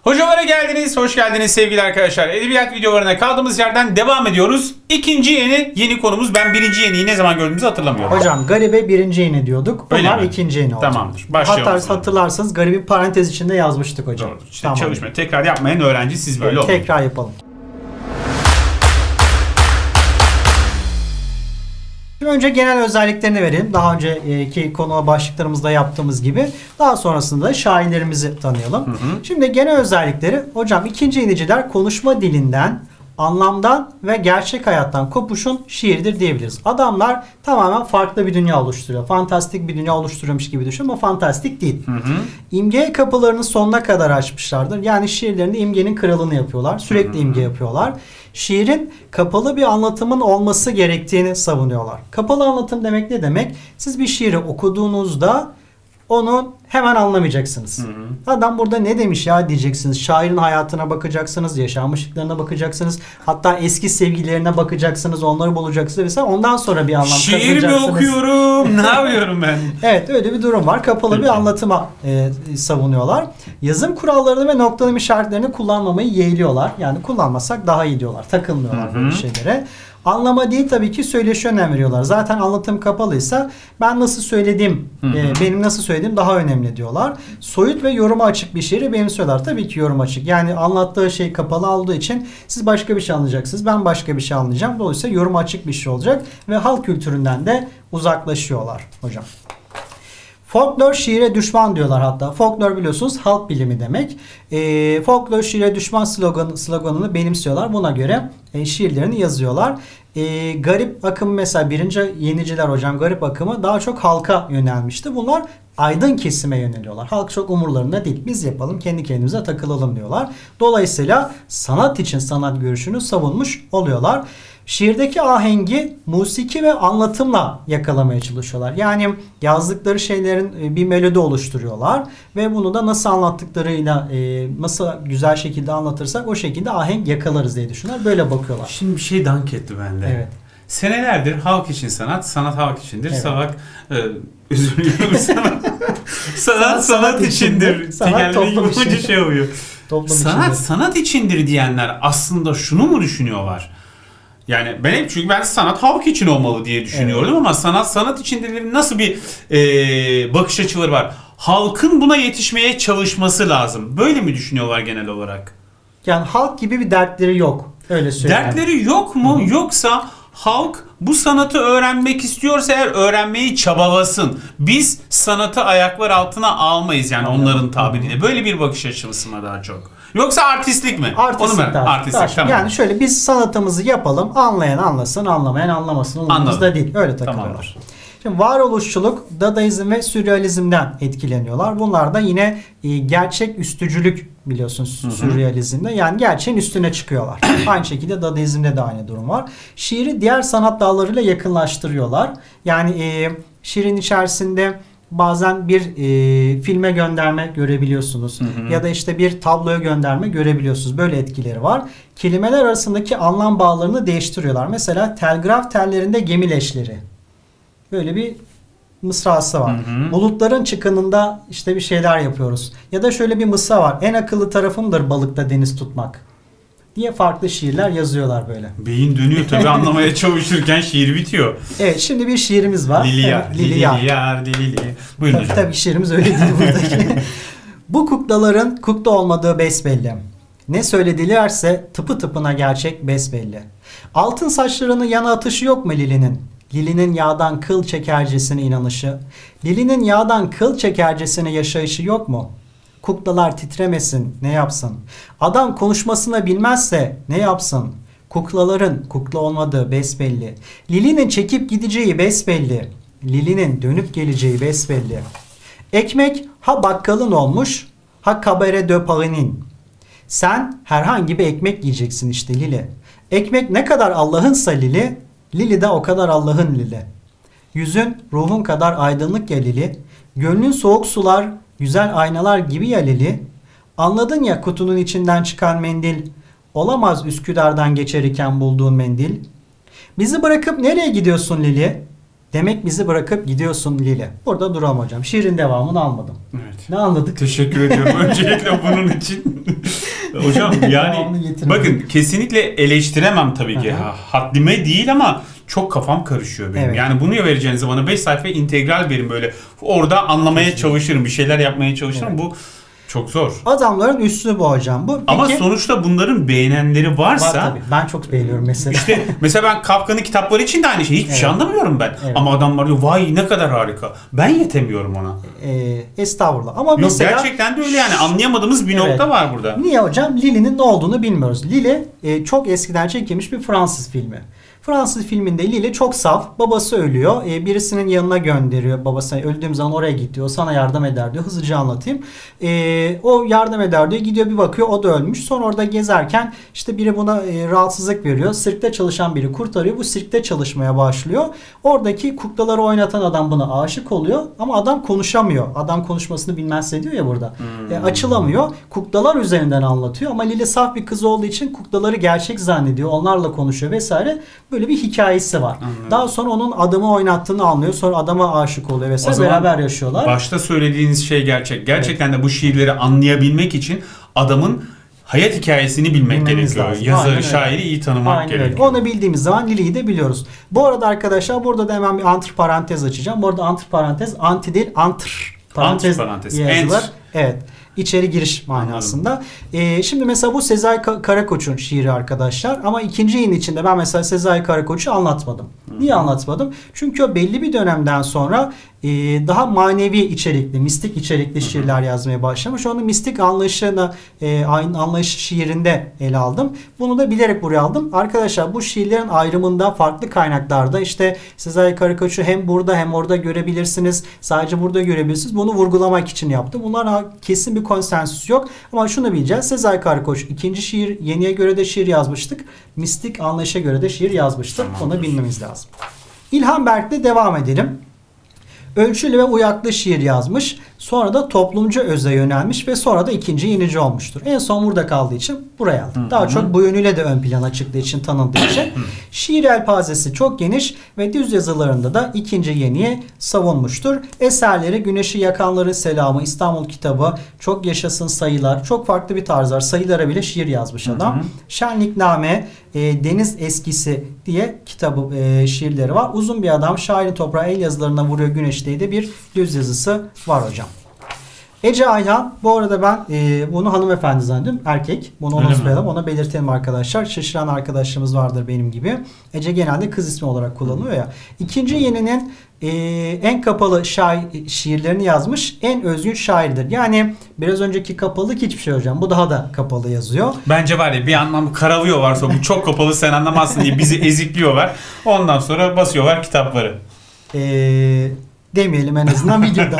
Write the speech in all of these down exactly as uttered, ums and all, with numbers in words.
Hocalara geldiniz, hoş geldiniz sevgili arkadaşlar. Edebiyat videolarına kaldığımız yerden devam ediyoruz. İkinci yeni, yeni konumuz. Ben birinci yeniyi ne zaman gördüğümüzü hatırlamıyorum. Hocam Garibe birinci yeni diyorduk. Bunlar ikinci yeni olacak. Tamamdır. Başlayalım. Hatta hatırlarsanız Garibi parantez içinde yazmıştık hocam. Doğrudur. İşte tamam. Çalışma, tekrar yapmayan öğrenci siz böyle evet, olun. Tekrar yapalım. Şimdi önce genel özelliklerini verelim. Daha önceki konu başlıklarımızda yaptığımız gibi. Daha sonrasında da şairlerimizi tanıyalım. Hı hı. Şimdi genel özellikleri hocam ikinci yeniciler konuşma dilinden, anlamdan ve gerçek hayattan kopuşun şiiridir diyebiliriz. Adamlar tamamen farklı bir dünya oluşturuyor. Fantastik bir dünya oluşturuyormuş gibi düşün ama fantastik değil. Hı hı. İmgeye kapılarını sonuna kadar açmışlardır. Yani şiirlerinde imgenin kralını yapıyorlar. Sürekli hı hı. imge yapıyorlar. Şiirin kapalı bir anlatımın olması gerektiğini savunuyorlar. Kapalı anlatım demek ne demek? Siz bir şiiri okuduğunuzda onu hemen anlamayacaksınız. Hı hı. Adam burada ne demiş ya diyeceksiniz. Şairin hayatına bakacaksınız, yaşanmışlıklarına bakacaksınız. Hatta eski sevgililerine bakacaksınız, onları bulacaksınız vesaire. Ondan sonra bir anlam kazanacaksınız. Şiir mi okuyorum? Ne yapıyorum ben? Evet, öyle bir durum var. Kapalı Peki. bir anlatıma e, savunuyorlar. Yazım kurallarını ve noktalama işaretlerini kullanmamayı yeğliyorlar. Yani kullanmasak daha iyi diyorlar. Takılmıyorlar hı hı. böyle şeylere. Anlama değil tabii ki söyleşi önem veriyorlar. Zaten anlatım kapalıysa ben nasıl söylediğim, hı hı. E, benim nasıl söylediğim daha önemli diyorlar. Soyut ve yoruma açık bir şiiri benimsiyorlar. Tabii ki yorum açık. Yani anlattığı şey kapalı olduğu için siz başka bir şey anlayacaksınız. Ben başka bir şey anlayacağım. Dolayısıyla yorum açık bir şey olacak. Ve halk kültüründen de uzaklaşıyorlar hocam. Folklor şiire düşman diyorlar hatta. Folklor biliyorsunuz halk bilimi demek. E, folklor şiire düşman slogan, sloganını benimsiyorlar. Buna göre e, şiirlerini yazıyorlar. E, garip akımı mesela birinci yeniciler hocam garip akımı daha çok halka yönelmişti. Bunlar aydın kesime yöneliyorlar. Halk çok umurlarında değil. Biz yapalım kendi kendimize takılalım diyorlar. Dolayısıyla sanat için sanat görüşünü savunmuş oluyorlar. Şiirdeki ahengi musiki ve anlatımla yakalamaya çalışıyorlar. Yani yazdıkları şeylerin bir melodi oluşturuyorlar ve bunu da nasıl anlattıklarıyla nasıl güzel şekilde anlatırsak o şekilde ahenk yakalarız diye düşünüyorlar. Böyle bakıyorlar. Şimdi bir şey dank etti bende. Evet. Senelerdir halk için sanat, sanat halk içindir. Evet. Salak e, üzülüyorum sana. sanat, sanat sanat içindir. Sanat toplum içindir. Şey oluyor. Toplum sanat içindir. sanat içindir diyenler aslında şunu mu düşünüyorlar? Yani ben hep çünkü ben sanat halk için olmalı diye düşünüyordum evet. ama sanat sanat içindirlerin nasıl bir e, bakış açıları var? Halkın buna yetişmeye çalışması lazım. Böyle mi düşünüyorlar genel olarak? Yani halk gibi bir dertleri yok. Öyle söyleyeyim. Dertleri yok mu? Hı-hı. Yoksa halk bu sanatı öğrenmek istiyorsa eğer öğrenmeyi çabalasın. Biz sanatı ayaklar altına almayız yani Anladım. onların tabiriyle. Böyle bir bakış açısı mı daha çok? Yoksa artistlik mi? Artistlik. Onu ben, artistlik tamam. Yani şöyle biz sanatımızı yapalım. Anlayan anlasın, anlamayan anlamasın. Umurumuzda değil. Öyle takılıyorlar. Tamamdır. Şimdi varoluşçuluk, dadaizm ve sürrealizmden etkileniyorlar. Bunlar da yine e, gerçek üstücülük biliyorsunuz hı hı. sürrealizmde. Yani gerçeğin üstüne çıkıyorlar. Aynı şekilde dadaizmde de aynı durum var. Şiiri diğer sanat dallarıyla yakınlaştırıyorlar. Yani e, şiirin içerisinde bazen bir e, filme gönderme görebiliyorsunuz. Hı hı. Ya da işte bir tabloya gönderme görebiliyorsunuz. Böyle etkileri var. Kelimeler arasındaki anlam bağlarını değiştiriyorlar. Mesela telgraf tellerinde gemi leşleri. Böyle bir mısrası var. Hı hı. Bulutların çıkınında işte bir şeyler yapıyoruz. Ya da şöyle bir mısra var. En akıllı tarafımdır balıkta deniz tutmak diye farklı şiirler yazıyorlar böyle. Beyin dönüyor tabii anlamaya çalışırken şiir bitiyor. Evet şimdi bir şiirimiz var. Liliyar, evet, Liliyar, Liliyar, Liliyar. Buyurun tabii, hocam. tabii şiirimiz öyle değil buradaki. Bu kuklaların kukla olmadığı besbelli. Ne söyledilerse tıpı tıpına gerçek besbelli. Altın saçlarının yana atışı yok mu Lili'nin? Lili'nin yağdan kıl çekercesine inanışı. Lili'nin yağdan kıl çekercesine yaşayışı yok mu? Kuklalar titremesin ne yapsın? Adam konuşmasını bilmezse ne yapsın? Kuklaların kukla olmadığı besbelli. Lili'nin çekip gideceği besbelli. Lili'nin dönüp geleceği besbelli. Ekmek ha bakkalın olmuş ha kabare de Paris'in. Sen herhangi bir ekmek yiyeceksin işte Lili. Ekmek ne kadar Allah'ınsa Lili, Lili de o kadar Allah'ın Lili. Yüzün ruhun kadar aydınlık ya Lili. Gönlün soğuk sular, güzel aynalar gibi ya Lili. Anladın ya kutunun içinden çıkan mendil. Olamaz Üsküdar'dan geçerken bulduğun mendil. Bizi bırakıp nereye gidiyorsun Lili? Demek bizi bırakıp gidiyorsun Lili. Burada duralım hocam. Şiirin devamını almadım. Evet. Ne anladık? Teşekkür ediyorum öncelikle bunun için. Hocam yani Devamını getirelim. bakın kesinlikle eleştiremem tabii ki. Aha. Haddime değil ama çok kafam karışıyor benim. Evet. Yani bunu vereceğinize bana beş sayfa integral verin böyle. Orada anlamaya Kesinlikle. çalışırım. Bir şeyler yapmaya çalışırım. Evet. Bu çok zor. Adamların üstü bu hocam. Bu. Ama Peki, sonuçta bunların beğenenleri varsa var tabii. Ben çok beğeniyorum mesela. İşte mesela ben Kafka'nın kitapları için de aynı şey. Hiçbir Evet. şey anlamıyorum ben. Evet. Ama adamlar diyor vay ne kadar harika. Ben yetemiyorum ona. Ee, estağfurullah. Ama Yok mesela gerçekten de öyle yani. Anlayamadığımız bir Evet. nokta var burada. niye hocam? Lili'nin ne olduğunu bilmiyoruz. Lili e, çok eskiden çekilmiş bir Fransız filmi. Fransız filminde Lili çok saf. Babası ölüyor. E, birisinin yanına gönderiyor. Babası öldüğüm zaman oraya git diyor. Sana yardım eder diyor. Hızlıca anlatayım. E, o yardım eder diyor. Gidiyor bir bakıyor o da ölmüş. Sonra orada gezerken işte biri buna e, rahatsızlık veriyor. Sirkte çalışan biri kurtarıyor. Bu sirkte çalışmaya başlıyor. Oradaki kuklaları oynatan adam buna aşık oluyor. Ama adam konuşamıyor. Adam konuşmasını bilmezse diyor ya burada. Hmm. E, açılamıyor. Kuklalar üzerinden anlatıyor. Ama Lili saf bir kız olduğu için kuklaları gerçek zannediyor. Onlarla konuşuyor vesaire. Böyle bir hikayesi var. Anladım. Daha sonra onun adamı oynattığını anlıyor. Sonra adama aşık oluyor O vesaire. zaman Beraber yaşıyorlar. Başta söylediğiniz şey gerçek. Gerçekten de bu şiirleri anlayabilmek için adamın hayat hikayesini bilmek Bilmemiz gerekiyor. lazım. Yazarı, Aynen öyle. şairi iyi tanımak Aynen öyle. gerekiyor. Onu bildiğimiz zaman Lili'yi de biliyoruz. Bu arada arkadaşlar burada da hemen bir antr parantez açacağım. Bu arada antr parantez anti değil antr parantez, Antr parantez. yazılır. Ent. Evet. İçeri giriş manasında. Ee, şimdi mesela bu Sezai Ka- Karakoç'un şiiri arkadaşlar. Ama ikinci yayın içinde ben mesela Sezai Karakoç'u anlatmadım. Niye anlatmadım? Çünkü o belli bir dönemden sonra e, daha manevi içerikli, mistik içerikli şiirler yazmaya başlamış. Onu mistik anlayışına, e, aynı anlayış şiirinde ele aldım. Bunu da bilerek buraya aldım. Arkadaşlar bu şiirlerin ayrımında farklı kaynaklarda işte Sezai Karakoç'u hem burada hem orada görebilirsiniz. Sadece burada görebilirsiniz. Bunu vurgulamak için yaptım. Bunlar kesin bir konsensüs yok. Ama şunu bileceğiz. Sezai Karakoç ikinci şiir, Yeni'ye göre de şiir yazmıştık. Mistik anlayışa göre de şiir yazmıştık. Tamamdır. Onu bilmemiz lazım. İlhan Berk'le devam edelim. Ölçülü ve uyaklı şiir yazmış. Sonra da toplumcu öze yönelmiş ve sonra da ikinci yenici olmuştur. En son burada kaldığı için buraya aldım. Daha çok bu yönüyle de ön plana çıktığı için, tanındığı için. Şiir elpazesi çok geniş ve düz yazılarında da ikinci yeniyi savunmuştur. Eserleri Güneşi Yakanların Selamı, İstanbul Kitabı, Çok Yaşasın Sayılar, çok farklı bir tarz var. Sayılara bile şiir yazmış adam. Hı hı. Şenlikname, e, Deniz Eskisi diye kitabı, e, şiirleri var. Uzun bir adam, şairin toprağı el yazılarına vuruyor güneş diye de bir düz yazısı var hocam. Ece Ayhan, bu arada ben e, bunu hanımefendi zannediyorum. Erkek. Bunu ona Öyle mi? söyledim. Ona belirtelim arkadaşlar. Şaşıran arkadaşlarımız vardır benim gibi. Ece genelde kız ismi olarak kullanılıyor ya. İkinci yeninin e, en kapalı şair, şiirlerini yazmış. En özgün şairdir. Yani biraz önceki kapalılık hiçbir şey hocam. Bu daha da kapalı yazıyor. Bence var ya bir anlamda karalıyorlarsa bu çok kapalı sen anlamazsın diye bizi ezikliyorlar. Ondan sonra basıyorlar kitapları. Eee demeyelim en azından videoda.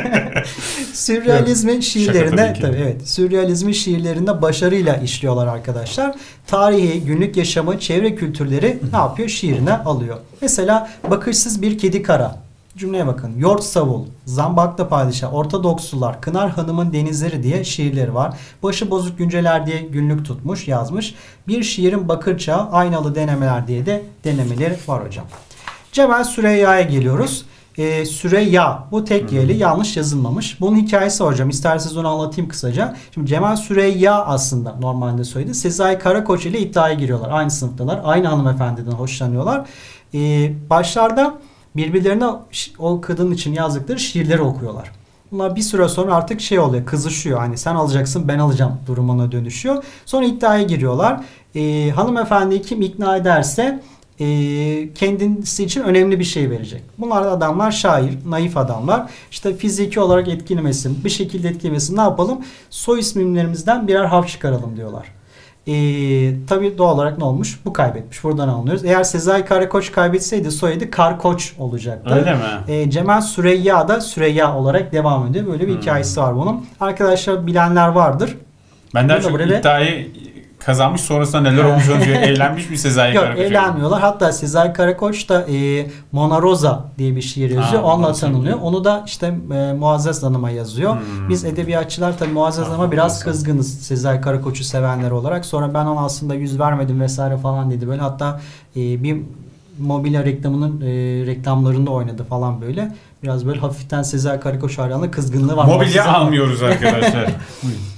Sürrealizmin şiirlerinde tabii ki. tabii evet. Sürrealizmin şiirlerinde başarıyla işliyorlar arkadaşlar. Tarihi, günlük yaşamı, çevre kültürleri ne yapıyor? Şiirine alıyor. Mesela Bakışsız Bir Kedi Kara. Cümleye bakın. Yort Savul, Zambakta Padişah, Ortodokslular, Kınar Hanım'ın Denizleri diye şiirleri var. Başı Bozuk Günceler diye günlük tutmuş, yazmış. Bir Şiirin Bakır Çağı, Aynalı Denemeler diye de denemeleri var hocam. Cemal Süreyya'ya geliyoruz. Ee, Süreyya. Bu tek yeli yanlış yazılmamış. Bunun hikayesi var hocam. İsterseniz onu anlatayım kısaca. Şimdi Cemal Süreyya aslında normalde soyadı. Sezai Karakoç ile iddiaya giriyorlar. Aynı sınıftalar. Aynı hanımefendiden hoşlanıyorlar. Ee, başlarda birbirlerine o kadın için yazdıkları şiirleri okuyorlar. Bunlar bir süre sonra artık şey oluyor. Kızışıyor. Hani sen alacaksın ben alacağım durumuna dönüşüyor. Sonra iddiaya giriyorlar. Ee, hanımefendiyi kim ikna ederse E, kendisi için önemli bir şey verecek. Bunlar da adamlar şair, naif adamlar. İşte fiziki olarak etkilemesin, bir şekilde etkilemesin. Ne yapalım? Soy isimlerimizden birer harf çıkaralım diyorlar. E, tabii doğal olarak ne olmuş? Bu kaybetmiş. Buradan anlıyoruz. Eğer Sezai Karakoç kaybetseydi soyadı Karkoç olacaktı. Öyle mi? E, Cemal Süreyya da Süreyya olarak devam ediyor. Böyle bir hmm. hikayesi var bunun. Arkadaşlar bilenler vardır. Ben daha Burada çok böyle- iddiayı kazanmış sonrasında neler olmuş diyor. Evlenmiş bir Sezai Yok Karakoç. evlenmiyorlar. Hatta Sezai Karakoç da e, Mona Rosa diye bir şiir yazıyor. Ha, Onunla onu tanınıyor. söyleyeyim. Onu da işte e, Muazzez Hanım'a yazıyor. Hmm. Biz edebiyatçılar tabii Muazzez Ha, Hanım'a biraz Muazzez. kızgınız Sezai Karakoç'u sevenler olarak. Sonra ben ona aslında yüz vermedim vesaire falan dedi. Böyle hatta e, bir mobilya reklamının e, reklamlarında oynadı falan böyle. Biraz böyle hafiften Sezai Karakoç hayranlığı kızgınlığı var. Mobilya Muazzez Hanım- almıyoruz arkadaşlar.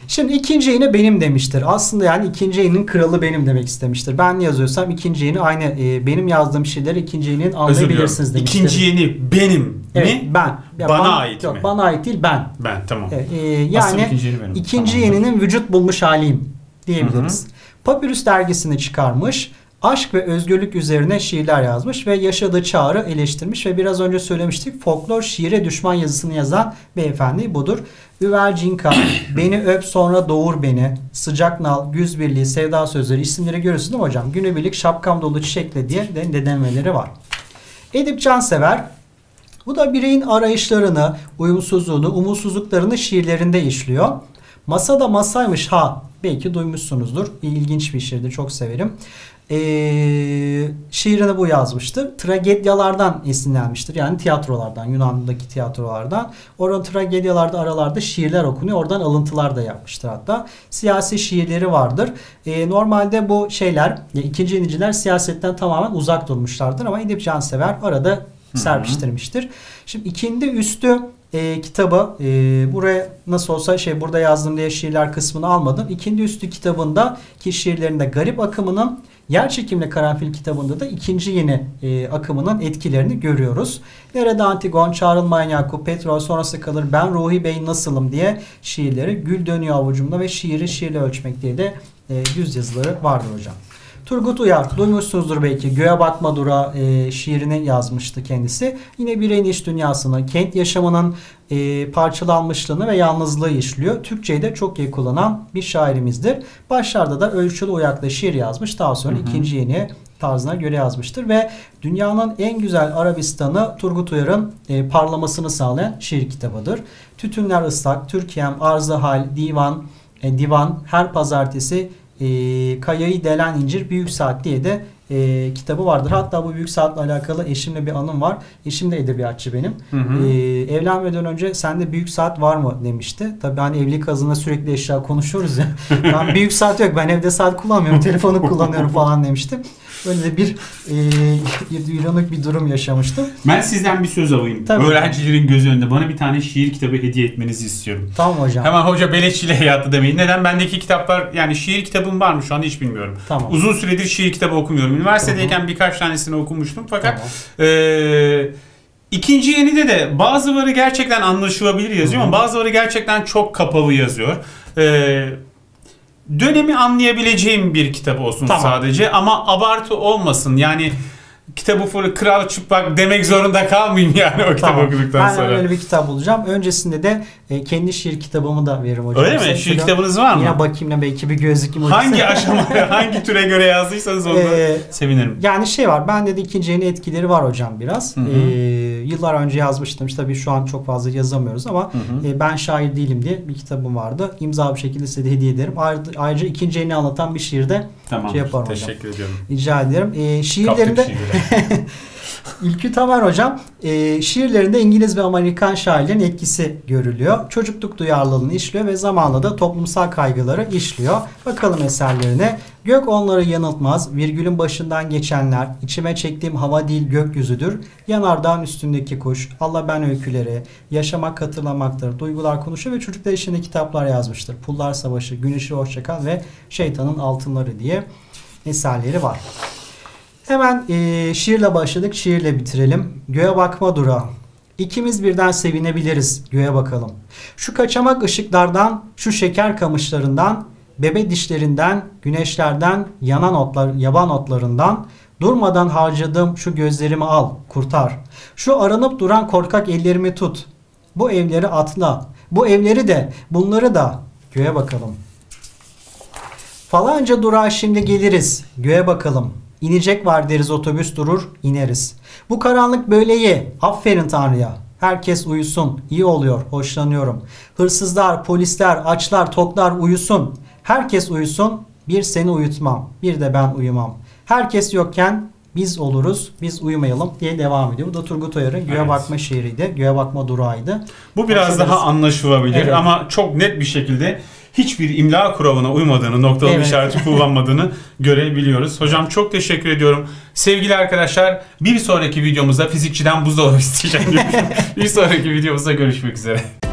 Şimdi ikinci yeni benim demiştir. Aslında yani ikinci yayının kralı benim demek istemiştir. Ben ne yazıyorsam ikinci yeni aynı e, benim yazdığım şeyleri ikinci yayının anlayabilirsiniz demiştir. İkinci yeni benim evet, mi? ben. Ya bana, bana ait yok, mi? Bana ait değil ben. Ben tamam. E, e, yani ikinci yeni benim. ikinci Tamamdır. yeninin vücut bulmuş haliyim diyebiliriz. Hı hı. Papyrus dergisini çıkarmış. Aşk ve özgürlük üzerine şiirler yazmış ve yaşadığı çağrı eleştirmiş ve biraz önce söylemiştik folklor şiire düşman yazısını yazan beyefendi budur. Üvercinka, Beni Öp Sonra Doğur Beni, Sıcak Nal, Güz Birliği, Sevda Sözleri isimleri görüyorsunuz değil mi hocam? Günübirlik Şapkam Dolu Çiçekle diye de denemeleri var. Edip Cansever, bu da bireyin arayışlarını, uyumsuzluğunu, umutsuzluklarını şiirlerinde işliyor. Masada masaymış ha, belki duymuşsunuzdur. İlginç bir şiirdir, çok severim. Ee, şiirini bu yazmıştır. Tragedyalardan esinlenmiştir. Yani tiyatrolardan, Yunan'daki tiyatrolardan. Oradan tragedyalarda aralarda şiirler okunuyor. Oradan alıntılar da yapmıştır hatta. Siyasi şiirleri vardır. Ee, normalde bu şeyler, ikinci yeniciler siyasetten tamamen uzak durmuşlardır ama Edip Cansever arada serpiştirmiştir. Şimdi ikindi üstü e, kitabı e, buraya nasıl olsa şey burada yazdım diye şiirler kısmını almadım. İkindi üstü kitabında ki şiirlerinde Garip akımının Yerçekimli Karanfil kitabında da ikinci yeni e, akımının etkilerini görüyoruz. Nerede Antigon, Çağrılmayan Yakup, Petrol, Sonrası Kalır, Ben Ruhi Bey Nasılım diye şiirleri, Gül Dönüyor Avucumda ve Şiiri Şiirle Ölçmek diye de e, düz yazıları vardır hocam. Turgut Uyar, duymuşsunuzdur belki. Göğe Bakma Dura e, şiirini yazmıştı kendisi. Yine bireyin iç dünyasını, kent yaşamının e, parçalanmışlığını ve yalnızlığı işliyor. Türkçeyi de çok iyi kullanan bir şairimizdir. Başlarda da ölçülü uyaklı şiir yazmış. Daha sonra hı hı. ikinci yeni tarzına göre yazmıştır. Ve dünyanın en güzel Arabistan'ı Turgut Uyar'ın e, parlamasını sağlayan şiir kitabıdır. Tütünler Islak, Türkiye'm, Arzı Hal, Divan, e, Divan, Her Pazartesi, E, Kayayı Delen İncir, Büyük Saat diye de e, kitabı vardır. Hatta bu Büyük Saat'le alakalı eşimle bir anım var. Eşim de edebiyatçı benim. Hı hı. E, evlenmeden önce sende Büyük Saat var mı demişti. Tabii hani evlilik azında sürekli eşya konuşuyoruz ya. Ben Büyük Saat yok. Ben evde saat kullanmıyorum. Telefonu kullanıyorum falan demiştim. Böyle de bir e, ironik bir durum yaşamıştım. Ben sizden bir söz alayım. Tabii. Öğrencilerin gözü önünde bana bir tane şiir kitabı hediye etmenizi istiyorum. Tamam hocam. Hemen hoca beleşçiyle hayatı demeyin. Neden? Bendeki kitaplar yani şiir kitabım var mı şu anda hiç bilmiyorum. Tamam. Uzun süredir şiir kitabı okumuyorum. Üniversitedeyken Hı-hı. birkaç tanesini okumuştum fakat tamam. e, ikinci yenide de bazıları gerçekten anlaşılabilir yazıyor Hı-hı. ama bazıları gerçekten çok kapalı yazıyor. Eee Dönemi anlayabileceğim bir kitap olsun tamam. sadece ama abartı olmasın. Yani kitabı full kral çıplak demek zorunda kalmayayım yani o kitabı tamam. okuduktan ben sonra. Ben öyle bir kitap bulacağım. Öncesinde de e, kendi şiir kitabımı da veririm hocam. Öyle mi? Şiir kitabınız var mı? Yine bakayım da belki bir gözlüküm hocam. Hangi aşamaya, hangi türe göre yazdıysanız onu ee, sevinirim. Yani şey var. Bende de ikinci yeni etkileri var hocam biraz. Ee, yıllar önce yazmıştım. İşte tabii şu an çok fazla yazamıyoruz ama e, Ben Şair Değilim diye bir kitabım vardı. İmza bir şekilde size de hediye ederim. Ayrıca, ayrıca ikinci yeni anlatan bir şiirde tamam, şey yaparım hocam. Teşekkür ediyorum. Rica ederim. Ee, şiirlerinde İlkü Tamer hocam e, şiirlerinde İngiliz ve Amerikan şairlerin etkisi görülüyor. Çocukluk duyarlılığını işliyor ve zamanla da toplumsal kaygıları işliyor. Bakalım eserlerine. Gök onları yanıltmaz, virgülün başından geçenler, içime çektiğim hava değil gökyüzüdür, yanardağın üstündeki kuş, Allah ben öyküleri, yaşamak hatırlamaktır, duygular konuşuyor ve çocuklar işinde kitaplar yazmıştır. Pullar Savaşı, Güneşi Hoşçakal ve Şeytanın Altınları diye eserleri var. Hemen e, şiirle başladık, şiirle bitirelim. Göğe bakma durağı. İkimiz birden sevinebiliriz, göğe bakalım. Şu kaçamak ışıklardan, şu şeker kamışlarından, bebe dişlerinden, güneşlerden, yanan otlar, yaban otlarından, durmadan harcadığım şu gözlerimi al, kurtar. Şu aranıp duran korkak ellerimi tut. Bu evleri atla. Bu evleri de, bunları da göğe bakalım. Falanca durağa şimdi geliriz, göğe bakalım. İnecek var deriz, otobüs durur, ineriz. Bu karanlık böyle iyi, aferin Tanrı'ya. Herkes uyusun, iyi oluyor, hoşlanıyorum. Hırsızlar, polisler, açlar, toklar uyusun. Herkes uyusun, bir seni uyutmam, bir de ben uyumam. Herkes yokken biz oluruz, biz uyumayalım diye devam ediyor. Bu da Turgut Uyar'ın Göğe evet. Bakma şiiriydi. Göğe Bakma durağıydı. Bu biraz Başlarız. daha anlaşılabilir evet. ama çok net bir şekilde hiçbir imla kuralına uymadığını, noktalı evet. işareti kullanmadığını görebiliyoruz. Hocam çok teşekkür ediyorum. Sevgili arkadaşlar, bir sonraki videomuzda fizikçiden buzdolabı isteyeceğim. Bir sonraki videomuzda görüşmek üzere.